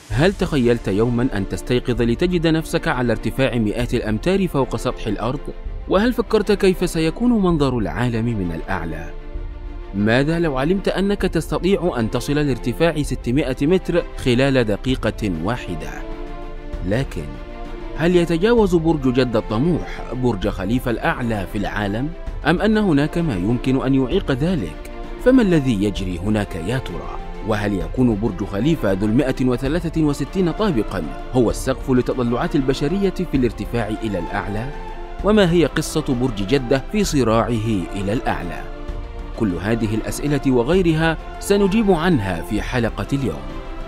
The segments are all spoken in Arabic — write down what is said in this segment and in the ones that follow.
هل تخيلت يوما أن تستيقظ لتجد نفسك على ارتفاع مئات الأمتار فوق سطح الأرض؟ وهل فكرت كيف سيكون منظر العالم من الأعلى؟ ماذا لو علمت أنك تستطيع أن تصل لارتفاع 600 متر خلال دقيقة واحدة؟ لكن هل يتجاوز برج جدة الطموح برج خليفة الأعلى في العالم؟ أم أن هناك ما يمكن أن يعيق ذلك؟ فما الذي يجري هناك يا ترى؟ وهل يكون برج خليفة ذو 163 طابقا هو السقف لتطلعات البشرية في الارتفاع إلى الأعلى؟ وما هي قصة برج جدة في صراعه إلى الأعلى؟ كل هذه الأسئلة وغيرها سنجيب عنها في حلقة اليوم.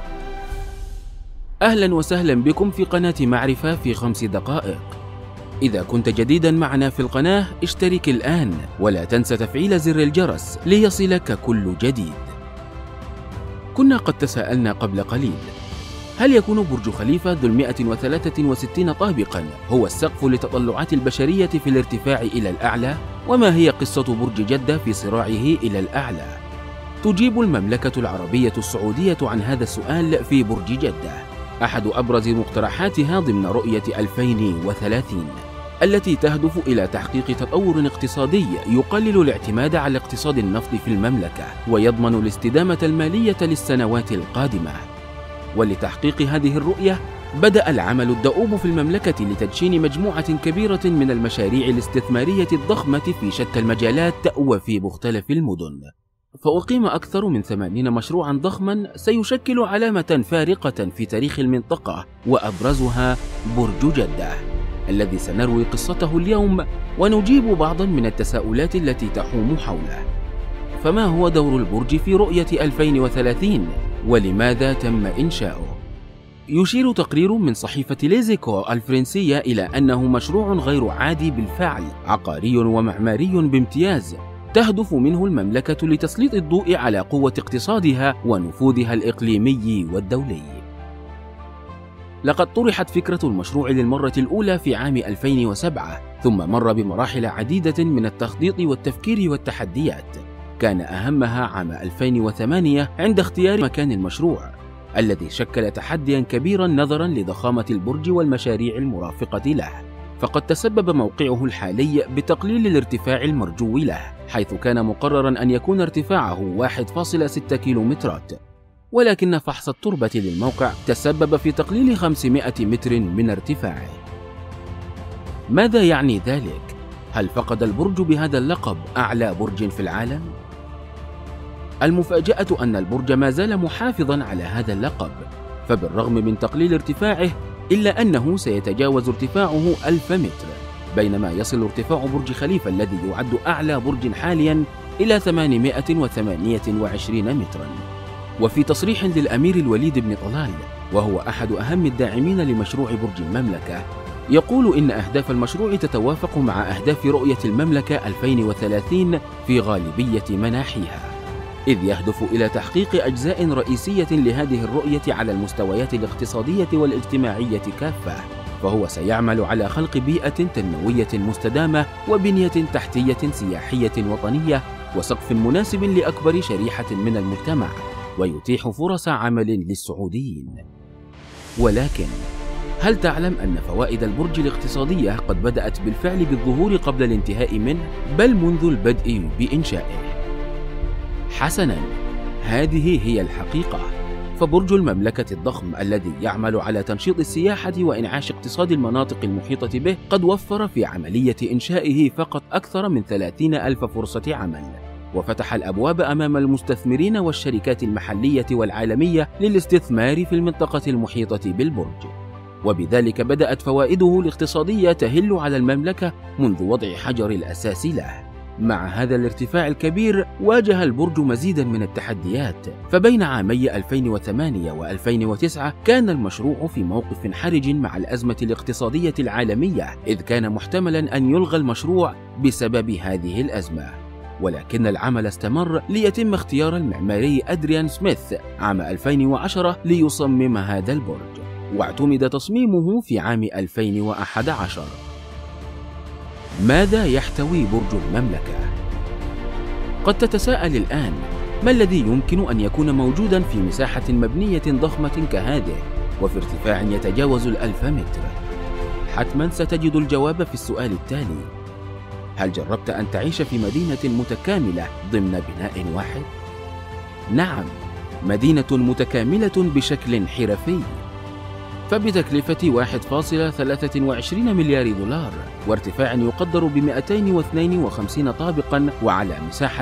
أهلا وسهلا بكم في قناة معرفة في 5 دقائق. إذا كنت جديدا معنا في القناة اشترك الآن ولا تنسى تفعيل زر الجرس ليصلك كل جديد. كنا قد تساءلنا قبل قليل، هل يكون برج خليفة ذو 163 طابقا هو السقف لتطلعات البشرية في الارتفاع إلى الأعلى؟ وما هي قصة برج جدة في صراعه إلى الأعلى؟ تجيب المملكة العربية السعودية عن هذا السؤال في برج جدة، أحد أبرز مقترحاتها ضمن رؤية 2030 التي تهدف إلى تحقيق تطور اقتصادي يقلل الاعتماد على اقتصاد النفط في المملكة ويضمن الاستدامة المالية للسنوات القادمة. ولتحقيق هذه الرؤية بدأ العمل الدؤوب في المملكة لتدشين مجموعة كبيرة من المشاريع الاستثمارية الضخمة في شتى المجالات وفي مختلف المدن. فأقيم أكثر من 80 مشروعا ضخما سيشكل علامة فارقة في تاريخ المنطقة، وأبرزها برج جدة الذي سنروي قصته اليوم ونجيب بعضا من التساؤلات التي تحوم حوله. فما هو دور البرج في رؤية 2030 ولماذا تم إنشاؤه؟ يشير تقرير من صحيفة ليزيكو الفرنسية إلى أنه مشروع غير عادي بالفعل، عقاري ومعماري بامتياز، تهدف منه المملكة لتسليط الضوء على قوة اقتصادها ونفوذها الإقليمي والدولي. لقد طرحت فكرة المشروع للمرة الأولى في عام 2007، ثم مر بمراحل عديدة من التخطيط والتفكير والتحديات، كان أهمها عام 2008 عند اختيار مكان المشروع الذي شكل تحديا كبيرا نظرا لضخامة البرج والمشاريع المرافقة له. فقد تسبب موقعه الحالي بتقليل الارتفاع المرجو له، حيث كان مقررا أن يكون ارتفاعه 1.6 كيلومترات، ولكن فحص التربة للموقع تسبب في تقليل 500 متر من ارتفاعه. ماذا يعني ذلك؟ هل فقد البرج بهذا اللقب أعلى برج في العالم؟ المفاجأة أن البرج ما زال محافظا على هذا اللقب، فبالرغم من تقليل ارتفاعه إلا أنه سيتجاوز ارتفاعه 1000 متر، بينما يصل ارتفاع برج خليفة الذي يعد أعلى برج حاليا إلى 828 مترا. وفي تصريح للأمير الوليد بن طلال، وهو أحد أهم الداعمين لمشروع برج المملكة، يقول إن أهداف المشروع تتوافق مع أهداف رؤية المملكة 2030 في غالبية مناحيها، إذ يهدف إلى تحقيق أجزاء رئيسية لهذه الرؤية على المستويات الاقتصادية والاجتماعية كافة. فهو سيعمل على خلق بيئة تنموية مستدامة وبنية تحتية سياحية وطنية وسقف مناسب لأكبر شريحة من المجتمع، ويتيح فرص عمل للسعوديين. ولكن هل تعلم أن فوائد البرج الاقتصادية قد بدأت بالفعل بالظهور قبل الانتهاء منه، بل منذ البدء بإنشائه؟ حسناً، هذه هي الحقيقة. فبرج المملكة الضخم الذي يعمل على تنشيط السياحة وإنعاش اقتصاد المناطق المحيطة به قد وفر في عملية إنشائه فقط أكثر من 30,000 فرصة عمل، وفتح الأبواب أمام المستثمرين والشركات المحلية والعالمية للاستثمار في المنطقة المحيطة بالبرج، وبذلك بدأت فوائده الاقتصادية تهل على المملكة منذ وضع حجر الأساس له. مع هذا الارتفاع الكبير واجه البرج مزيدا من التحديات، فبين عامي 2008 و2009 كان المشروع في موقف حرج مع الأزمة الاقتصادية العالمية، إذ كان محتملا أن يلغى المشروع بسبب هذه الأزمة. ولكن العمل استمر ليتم اختيار المعماري أدريان سميث عام 2010 ليصمم هذا البرج، واعتمد تصميمه في عام 2011. ماذا يحتوي برج المملكة؟ قد تتساءل الآن، ما الذي يمكن أن يكون موجودا في مساحة مبنية ضخمة كهذه؟ وفي ارتفاع يتجاوز 1000 متر؟ حتما ستجد الجواب في السؤال التالي: هل جربت أن تعيش في مدينة متكاملة ضمن بناء واحد؟ نعم، مدينة متكاملة بشكل حرفي، فبتكلفة 1.23 مليار دولار وارتفاع يقدر ب 252 طابقا وعلى مساحة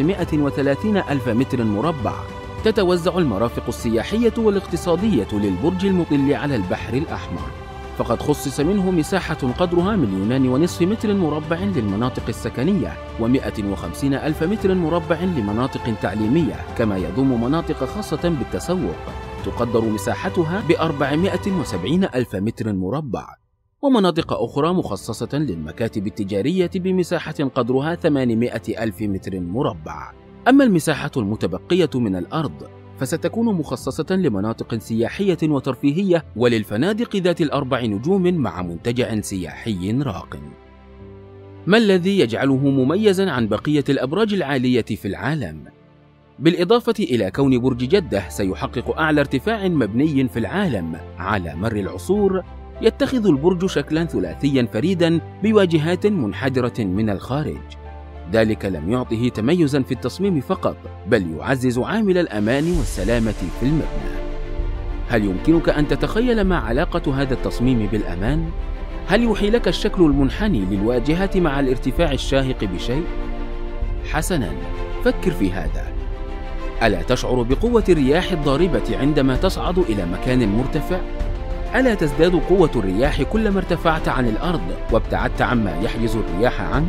530 ألف متر مربع، تتوزع المرافق السياحية والاقتصادية للبرج المطل على البحر الأحمر، فقد خصص منه مساحة قدرها 2.5 مليون متر مربع للمناطق السكنية و150 ألف متر مربع لمناطق تعليمية، كما يضم مناطق خاصة بالتسوق تقدر مساحتها ب470 ألف متر مربع، ومناطق أخرى مخصصة للمكاتب التجارية بمساحة قدرها 800 ألف متر مربع. أما المساحة المتبقية من الأرض فستكون مخصصة لمناطق سياحية وترفيهية وللفنادق ذات ال4 نجوم مع منتجع سياحي راق. ما الذي يجعله مميزا عن بقية الأبراج العالية في العالم؟ بالإضافة إلى كون برج جدة سيحقق أعلى ارتفاع مبني في العالم على مر العصور، يتخذ البرج شكلا ثلاثيا فريدا بواجهات منحدرة من الخارج. ذلك لم يعطه تميزا في التصميم فقط، بل يعزز عامل الأمان والسلامة في المبنى. هل يمكنك أن تتخيل ما علاقة هذا التصميم بالأمان؟ هل يوحي لك الشكل المنحني للواجهة مع الارتفاع الشاهق بشيء؟ حسنا، فكر في هذا. ألا تشعر بقوة الرياح الضاربة عندما تصعد إلى مكان مرتفع؟ ألا تزداد قوة الرياح كلما ارتفعت عن الأرض وابتعدت عما يحجز الرياح عنك؟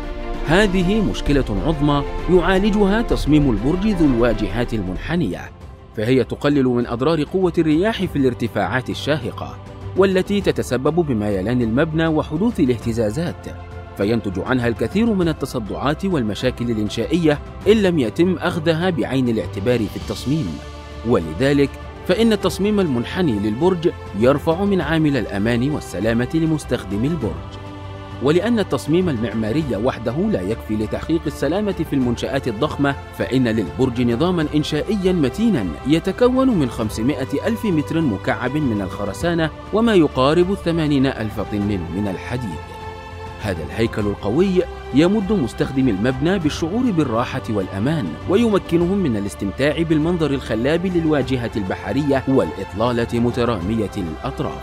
هذه مشكلة عظمى يعالجها تصميم البرج ذو الواجهات المنحنية، فهي تقلل من أضرار قوة الرياح في الارتفاعات الشاهقة، والتي تتسبب بميلان المبنى وحدوث الاهتزازات، فينتج عنها الكثير من التصدعات والمشاكل الإنشائية إن لم يتم أخذها بعين الاعتبار في التصميم. ولذلك فإن التصميم المنحني للبرج يرفع من عامل الأمان والسلامة لمستخدمي البرج. ولأن التصميم المعماري وحده لا يكفي لتحقيق السلامة في المنشآت الضخمة، فإن للبرج نظاما إنشائيا متينا يتكون من 500 ألف متر مكعب من الخرسانة وما يقارب 80 ألف طن من الحديد. هذا الهيكل القوي يمد مستخدمي المبنى بالشعور بالراحة والأمان، ويمكنهم من الاستمتاع بالمنظر الخلاب للواجهة البحرية والإطلالة مترامية الأطراف.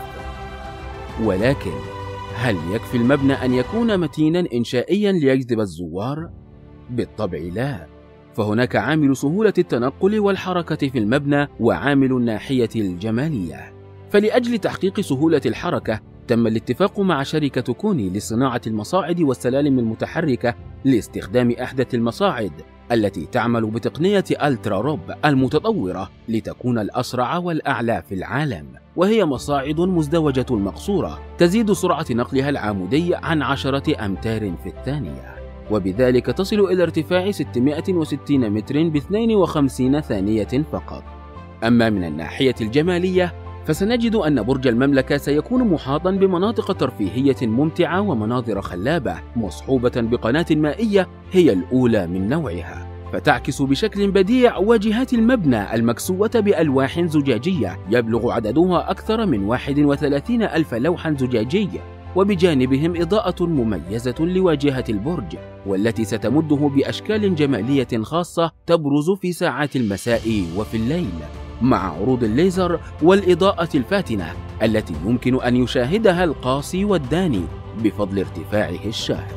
ولكن هل يكفي المبنى أن يكون متينا إنشائيا ليجذب الزوار؟ بالطبع لا، فهناك عامل سهولة التنقل والحركة في المبنى وعامل الناحية الجمالية. فلأجل تحقيق سهولة الحركة تم الاتفاق مع شركة كوني لصناعة المصاعد والسلالم المتحركة لاستخدام أحدث المصاعد التي تعمل بتقنية ألترا روب المتطورة لتكون الأسرع والأعلى في العالم، وهي مصاعد مزدوجة المقصورة تزيد سرعة نقلها العمودي عن 10 أمتار في الثانية، وبذلك تصل إلى ارتفاع 660 متر ب52 ثانية فقط. أما من الناحية الجمالية فسنجد أن برج المملكة سيكون محاطا بمناطق ترفيهية ممتعة ومناظر خلابة مصحوبة بقناة مائية هي الأولى من نوعها، فتعكس بشكل بديع واجهات المبنى المكسوة بألواح زجاجية يبلغ عددها أكثر من 31 ألف لوح زجاجي، وبجانبهم إضاءة مميزة لواجهة البرج والتي ستمده بأشكال جمالية خاصة تبرز في ساعات المساء وفي الليل، مع عروض الليزر والإضاءة الفاتنة التي يمكن أن يشاهدها القاصي والداني بفضل ارتفاعه الشاهق.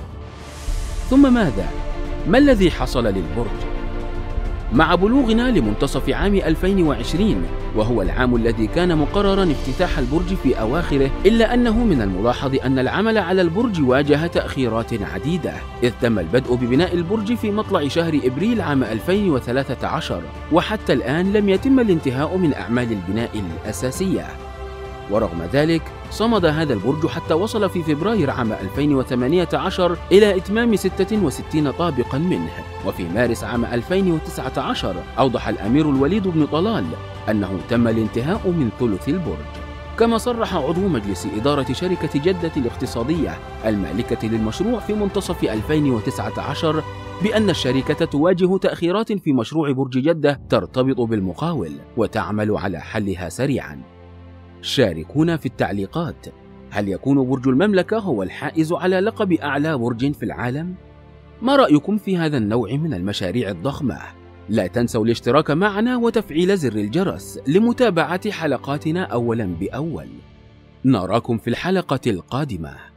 ثم ماذا؟ ما الذي حصل للبرج؟ مع بلوغنا لمنتصف عام 2020 وهو العام الذي كان مقررا افتتاح البرج في أواخره، إلا أنه من الملاحظ أن العمل على البرج واجه تأخيرات عديدة، إذ تم البدء ببناء البرج في مطلع شهر إبريل عام 2013 وحتى الآن لم يتم الانتهاء من أعمال البناء الأساسية. ورغم ذلك صمد هذا البرج حتى وصل في فبراير عام 2018 إلى إتمام 66 طابقا منه، وفي مارس عام 2019 أوضح الأمير الوليد بن طلال أنه تم الانتهاء من ثلث البرج. كما صرح عضو مجلس إدارة شركة جدة الاقتصادية المالكة للمشروع في منتصف 2019 بأن الشركة تواجه تأخيرات في مشروع برج جدة ترتبط بالمقاول وتعمل على حلها سريعا. شاركونا في التعليقات، هل يكون برج المملكة هو الحائز على لقب أعلى برج في العالم؟ ما رأيكم في هذا النوع من المشاريع الضخمة؟ لا تنسوا الاشتراك معنا وتفعيل زر الجرس لمتابعة حلقاتنا أولا بأول. نراكم في الحلقة القادمة.